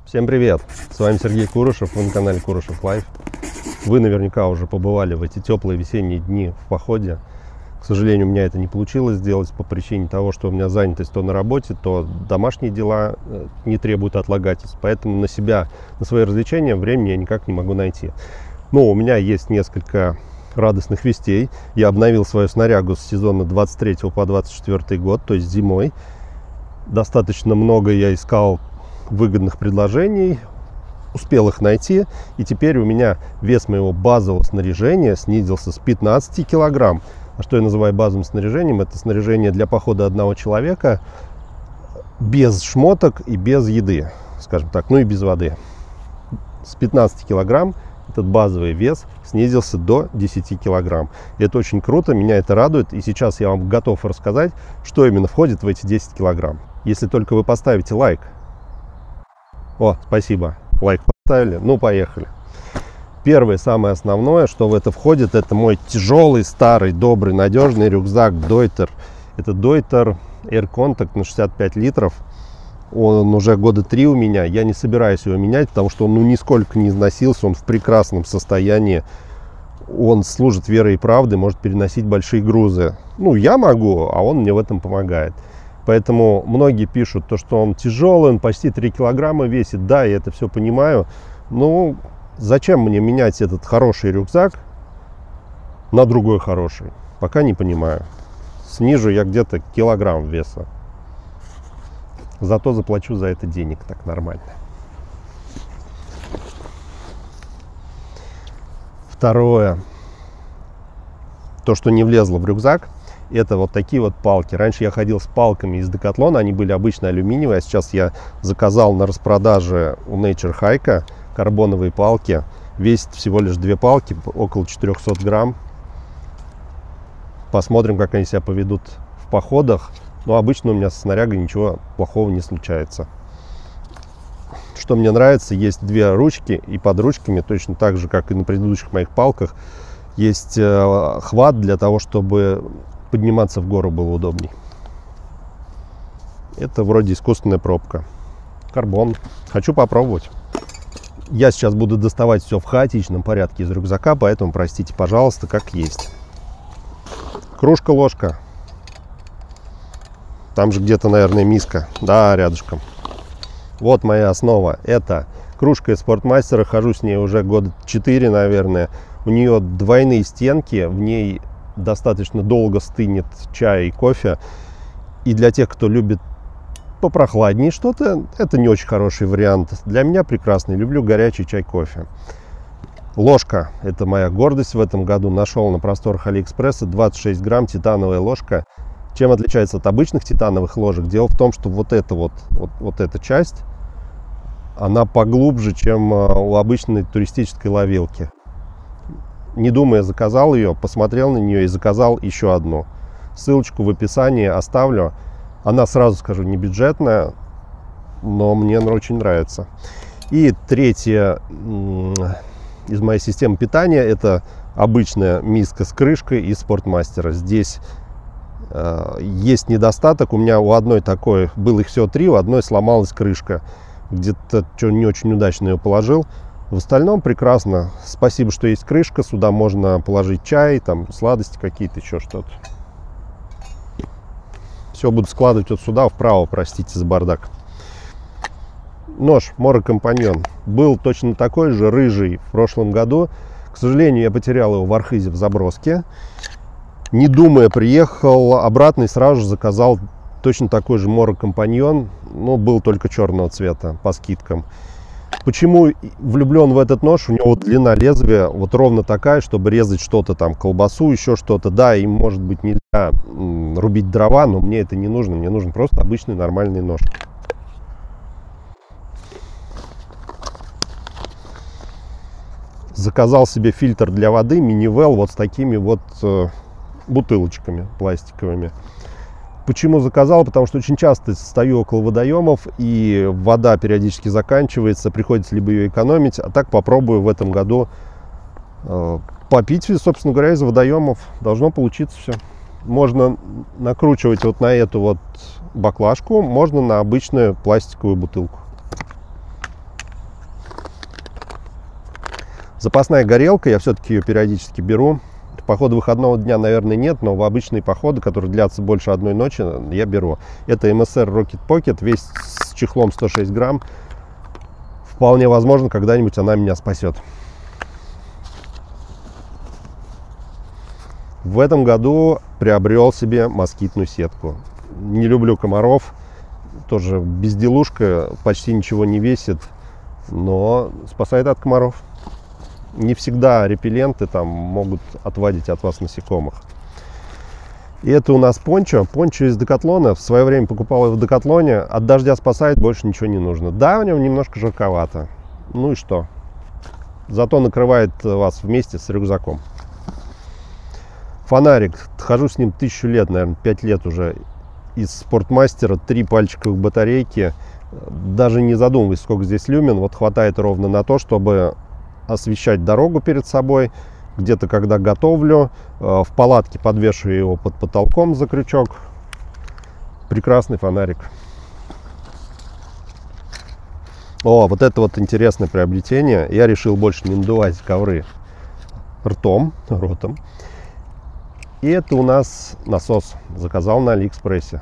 Всем привет! С вами Сергей Курышев, вы на канале Курышев Лайф. Вы наверняка уже побывали в эти теплые весенние дни в походе. К сожалению, у меня это не получилось сделать по причине того, что у меня занятость то на работе, то домашние дела не требуют отлагательств. Поэтому на свои развлечения времени я никак не могу найти. Но у меня есть несколько радостных вестей. Я обновил свою снарягу с сезона 23 по 24 год, то есть зимой. Достаточно много я искал выгодных предложений, успел их найти, и теперь у меня вес моего базового снаряжения снизился с 15 килограмм. А что я называю базовым снаряжением? Это снаряжение для похода одного человека без шмоток и без еды, скажем так, ну и без воды. С 15 килограмм этот базовый вес снизился до 10 килограмм. И это очень круто, меня это радует, и сейчас я вам готов рассказать, что именно входит в эти 10 килограмм. Если только вы поставите лайк. О, спасибо. Лайк поставили. Ну, поехали. Первое, самое основное, что в это входит, это мой тяжелый, старый, добрый, надежный рюкзак Deuter. Это Deuter Air Contact на 65 литров. Он уже года 3 у меня. Я не собираюсь его менять, потому что он нисколько не износился. Он в прекрасном состоянии. Он служит верой и правдой, может переносить большие грузы. Ну, я могу, а он мне в этом помогает. Поэтому многие пишут, что он тяжелый, он почти 3 килограмма весит. Да, я это все понимаю. Но зачем мне менять этот хороший рюкзак на другой хороший? Пока не понимаю. Снижу я где-то килограмм веса. Зато заплачу за это денег так нормально. Второе. То, что не влезло в рюкзак. Это вот такие вот палки. Раньше я ходил с палками из Decathlon, они были обычно алюминиевые, а сейчас я заказал на распродаже у Nature Hike карбоновые палки. Весит всего лишь 2 палки, около 400 грамм. Посмотрим, как они себя поведут в походах. Но обычно у меня со снарягой ничего плохого не случается. Что мне нравится, есть 2 ручки, и под ручками, точно так же, как и на предыдущих моих палках, есть хват для того, чтобы подниматься в гору было удобней. Это вроде искусственная пробка. Карбон. Хочу попробовать. Я сейчас буду доставать все в хаотичном порядке из рюкзака, поэтому простите, пожалуйста, как есть. Кружка-ложка. Там же где-то, наверное, миска. Да, рядышком. Вот моя основа. Это кружка из Спортмастера. Хожу с ней уже года 4, наверное. У нее двойные стенки. В ней достаточно долго стынет чай и кофе. И для тех, кто любит попрохладнее что-то, это не очень хороший вариант. Для меня прекрасный. Люблю горячий чай, кофе. Ложка. Это моя гордость в этом году. Нашел на просторах Алиэкспресса. 26 грамм титановая ложка. Чем отличается от обычных титановых ложек? Дело в том, что вот эта часть, она поглубже, чем у обычной туристической ловилки. Не думая, заказал ее, посмотрел на нее и заказал еще одну. Ссылочку в описании оставлю. Она, сразу скажу, не бюджетная, но мне она очень нравится. И третья из моей системы питания — это обычная миска с крышкой из Спортмастера. Здесь есть недостаток. У меня у одной такой, было их всего 3, у одной сломалась крышка. Где-то не очень удачно ее положил. В остальном прекрасно. Спасибо, что есть крышка. Сюда можно положить чай, там сладости какие-то, еще что-то. Все буду складывать вот сюда, вправо, простите за бардак. Нож Mora Companion. Был точно такой же, рыжий, в прошлом году. К сожалению, я потерял его в Архизе в заброске. Не думая, приехал обратно и сразу же заказал точно такой же Mora Companion. Но был только черного цвета, по скидкам. Почему влюблен в этот нож? У него длина лезвия вот ровно такая, чтобы резать что-то там, колбасу, еще что-то. Да, им, может быть, нельзя рубить дрова, но мне это не нужно. Мне нужен просто обычный нормальный нож. Заказал себе фильтр для воды Minivel вот с такими вот бутылочками пластиковыми. Почему заказал? Потому что очень часто стою около водоемов, и вода периодически заканчивается, приходится либо ее экономить, а так попробую в этом году попить, собственно говоря, из водоемов. Должно получиться все. Можно накручивать вот на эту вот баклажку, можно на обычную пластиковую бутылку. Запасная горелка, я все-таки ее периодически беру. В походы выходного дня, наверное, нет, но в обычные походы, которые длятся больше одной ночи, я беру. Это MSR Rocket Pocket, весь с чехлом 106 грамм. Вполне возможно, когда-нибудь она меня спасет. В этом году приобрел себе москитную сетку. Не люблю комаров, тоже безделушка, почти ничего не весит, но спасает от комаров. Не всегда репелленты там могут отвадить от вас насекомых. И это у нас пончо. Пончо из Декатлона. В свое время покупал его в Декатлоне. От дождя спасает, больше ничего не нужно. Да, в нем немножко жарковато. Ну и что? Зато накрывает вас вместе с рюкзаком. Фонарик. Хожу с ним 1000 лет, наверное, 5 лет уже. Из Спортмастера. 3 пальчиковых батарейки. Даже не задумываясь, сколько здесь люмен. Вот хватает ровно на то, чтобы освещать дорогу перед собой. Где-то, когда готовлю, в палатке подвешиваю его под потолком за крючок. Прекрасный фонарик. О, вот это вот интересное приобретение. Я решил больше не надувать ковры ртом. И это у нас насос. Заказал на Алиэкспрессе.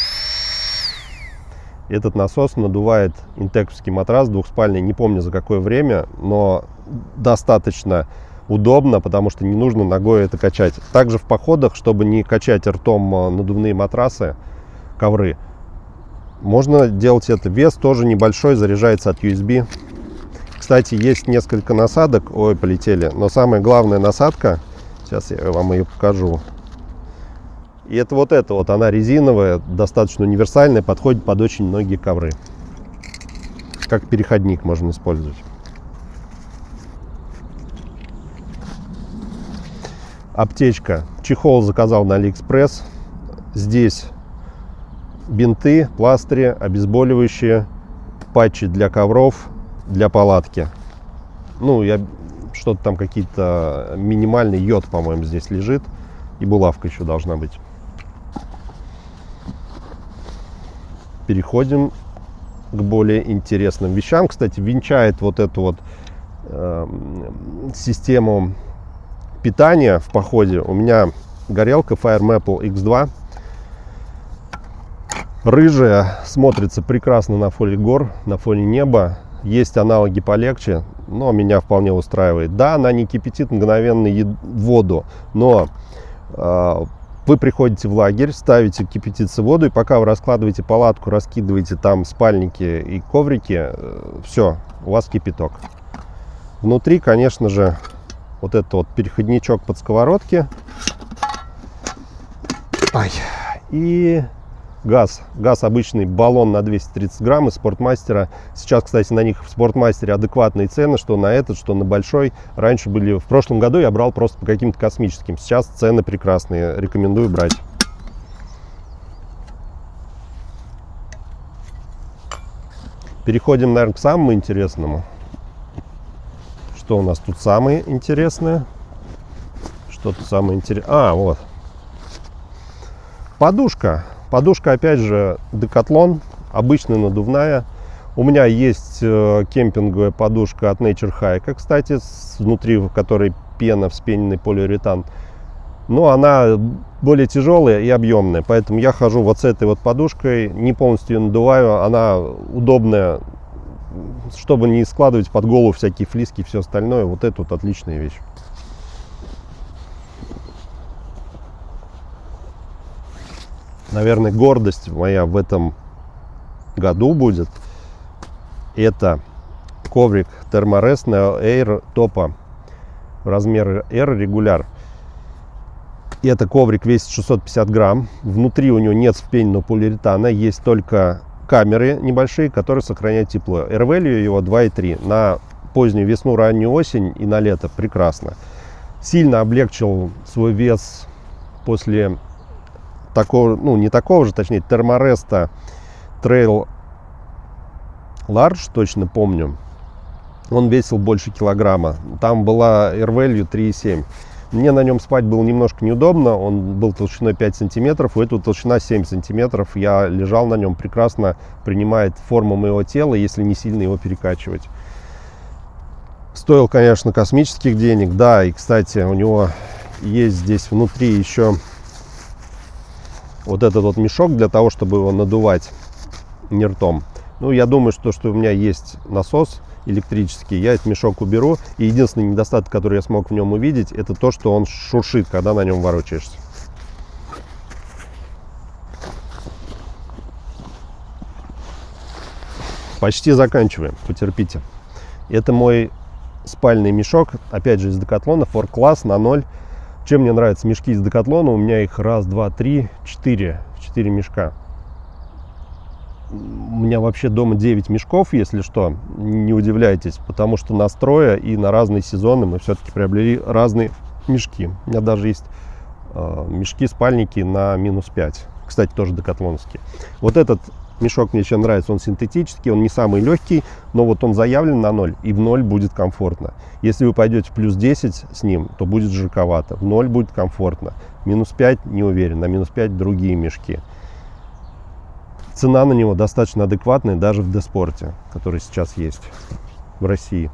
Этот насос надувает интековский матрас двухспальный. Не помню за какое время, но достаточно удобно, потому что не нужно ногой это качать. Также в походах, чтобы не качать ртом надувные матрасы, ковры, можно делать это. Вес тоже небольшой, заряжается от USB. Кстати, есть несколько насадок. Ой, полетели. Но самая главная насадка, сейчас я вам ее покажу. И это вот, она резиновая, достаточно универсальная, подходит под очень многие ковры. Как переходник можно использовать. Аптечка. Чехол заказал на Алиэкспресс. Здесь бинты, пластыри, обезболивающие, патчи для ковров, для палатки. Ну, что-то там какие-то минимальный йод, по-моему, здесь лежит. И булавка еще должна быть. Переходим к более интересным вещам. Кстати, венчает вот эту вот систему питания в походе. У меня горелка Fire Maple X2. Рыжая, смотрится прекрасно на фоне гор, на фоне неба. Есть аналоги полегче, но меня вполне устраивает. Да, она не кипятит мгновенно воду, но вы приходите в лагерь, ставите кипятиться воду, и пока вы раскладываете палатку, раскидываете там спальники и коврики, все, у вас кипяток. Внутри, конечно же, вот этот вот переходничок под сковородки. И газ. Газ обычный, баллон на 230 грамм из Спортмастера. Сейчас, кстати, на них в Спортмастере адекватные цены, что на этот, что на большой. Раньше были, в прошлом году я брал просто по каким-то космическим. Сейчас цены прекрасные, рекомендую брать. Переходим, наверное, к самому интересному. Что у нас тут самое интересное? Что-то самое интересное. Вот. Подушка. Подушка, опять же, Decathlon, обычная надувная. У меня есть кемпинговая подушка от Nature Hike, кстати, внутри в которой пена, вспененный полиуретан. Но она более тяжелая и объемная, поэтому я хожу вот с этой вот подушкой, не полностью ее надуваю. Она удобная, чтобы не складывать под голову всякие флиски и все остальное. Вот это вот отличная вещь. Наверное, гордость моя в этом году будет. Это коврик Thermarest Neo Air топа размера R регуляр. Это коврик весит 650 грамм. Внутри у него нет вспененного полиуретана. Есть только камеры небольшие, которые сохраняют тепло. R-value его 2,3. На позднюю весну, раннюю осень и на лето прекрасно. Сильно облегчил свой вес после такого, ну не такого же, точнее, Thermarest Trail Large, точно помню. Он весил больше килограмма. Там была R-value 3,7. Мне на нем спать было немножко неудобно. Он был толщиной 5 сантиметров, у этого толщина 7 сантиметров. Я лежал на нем, прекрасно принимает форму моего тела, если не сильно его перекачивать. Стоил, конечно, космических денег. Да, и, кстати, у него есть здесь внутри еще вот этот вот мешок для того, чтобы его надувать не ртом. Ну, я думаю, что у меня есть насос электрический, я этот мешок уберу. И единственный недостаток, который я смог в нем увидеть, это то, что он шуршит, когда на нем ворочаешься. Почти заканчиваем, потерпите. Это мой спальный мешок, опять же из Decathlon, Ford Class на 0. Чем мне нравятся мешки из Decathlon? У меня их раз, два, три, 4 мешка. У меня вообще дома 9 мешков, если что, не удивляйтесь, потому что на строя и на разные сезоны мы все-таки приобрели разные мешки. У меня даже есть мешки-спальники на -5, кстати, тоже декатлоновские. Вот этот мешок мне еще нравится, он синтетический, он не самый легкий, но вот он заявлен на 0, и в 0 будет комфортно. Если вы пойдете в +10 с ним, то будет жарковато, в 0 будет комфортно, -5 не уверен, на -5 другие мешки. Цена на него достаточно адекватная даже в Деспорте, который сейчас есть в России.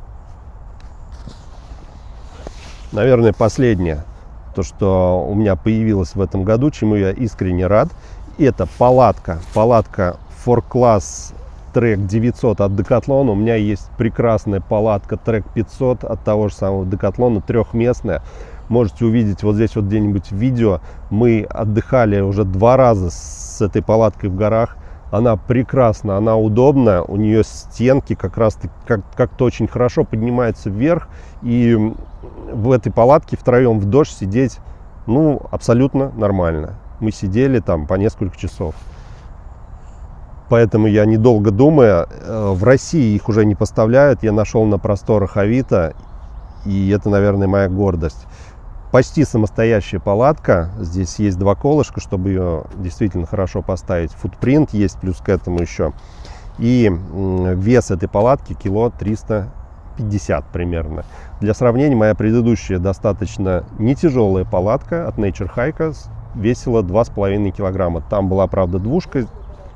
Наверное, последнее, то, что у меня появилось в этом году, чему я искренне рад, это палатка. Палатка Ford Class Trek 900 от Decathlon. У меня есть прекрасная палатка Trek 500 от того же самого Decathlon, трехместная. Можете увидеть вот здесь вот где-нибудь в видео. Мы отдыхали уже 2 раза с этой палаткой в горах. Она прекрасна, она удобна. У нее стенки как раз как-то очень хорошо поднимаются вверх. И в этой палатке втроем в дождь сидеть, ну, абсолютно нормально. Мы сидели там по несколько часов. Поэтому я, недолго думая, в России их уже не поставляют. Я нашел на просторах Авито. И это, наверное, моя гордость. Почти самостоящая палатка. Здесь есть 2 колышка, чтобы ее действительно хорошо поставить. Футпринт есть плюс к этому еще. И вес этой палатки кило 350 примерно. Для сравнения, моя предыдущая достаточно не тяжелая палатка от Nature Hike весила 2,5 килограмма. Там была, правда, двушка.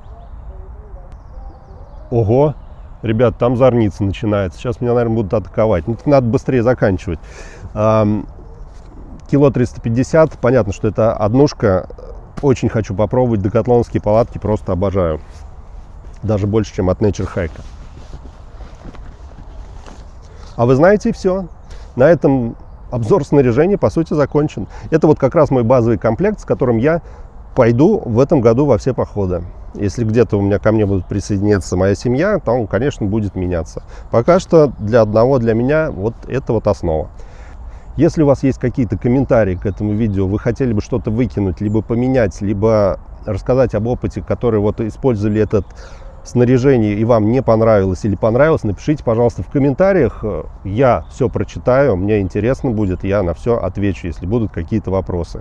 Ого! Ребят, там зорница начинается. Сейчас меня, наверное, будут атаковать. Ну, так надо быстрее заканчивать. Кило 350. Понятно, что это однушка. Очень хочу попробовать. Декатлоновские палатки просто обожаю. Даже больше, чем от Nature Hike. А вы знаете, все. На этом обзор снаряжения, по сути, закончен. Это вот как раз мой базовый комплект, с которым я пойду в этом году во все походы. Если где-то ко мне будут присоединяться моя семья, то он, конечно, будет меняться. Пока что для меня вот это вот основа. Если у вас есть какие-то комментарии к этому видео, вы хотели бы что-то выкинуть, либо поменять, либо рассказать об опыте, который вот использовали это снаряжение и вам не понравилось или понравилось, напишите, пожалуйста, в комментариях. Я все прочитаю, мне интересно будет, я на все отвечу, если будут какие-то вопросы.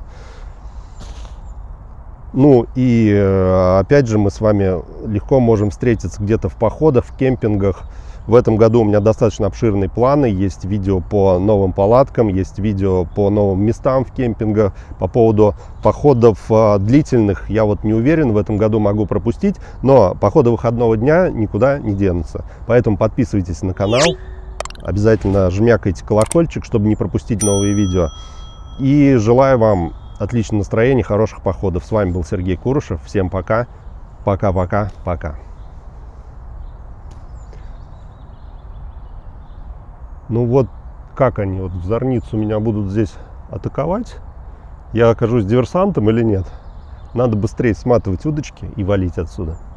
Ну и опять же мы с вами легко можем встретиться где-то в походах, в кемпингах. В этом году у меня достаточно обширные планы. Есть видео по новым палаткам, есть видео по новым местам в кемпингах. По поводу походов длительных я вот не уверен, в этом году могу пропустить. Но походы выходного дня никуда не денутся. Поэтому подписывайтесь на канал. Обязательно жмякайте колокольчик, чтобы не пропустить новые видео. И желаю вам отличного настроения, хороших походов. С вами был Сергей Курышев. Всем пока. Пока-пока-пока. Ну вот, как они вот в зорницу меня будут здесь атаковать? Я окажусь диверсантом или нет? Надо быстрее сматывать удочки и валить отсюда.